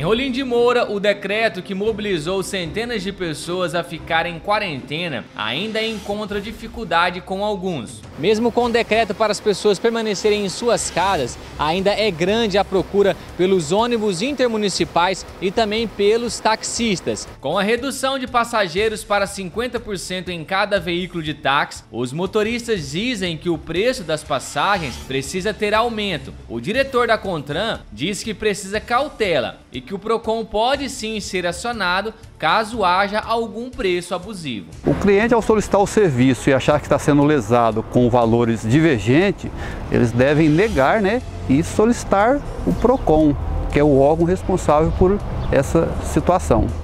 Em Rolim de Moura, o decreto que mobilizou centenas de pessoas a ficarem em quarentena ainda encontra dificuldade com alguns. Mesmo com o decreto para as pessoas permanecerem em suas casas, ainda é grande a procura pelos ônibus intermunicipais e também pelos taxistas. Com a redução de passageiros para 50% em cada veículo de táxi, os motoristas dizem que o preço das passagens precisa ter aumento. O diretor da CONTRAN diz que precisa cautela e que o PROCON pode sim ser acionado caso haja algum preço abusivo. O cliente, ao solicitar o serviço e achar que está sendo lesado com valores divergentes, eles devem negar, e solicitar o PROCON, que é o órgão responsável por essa situação.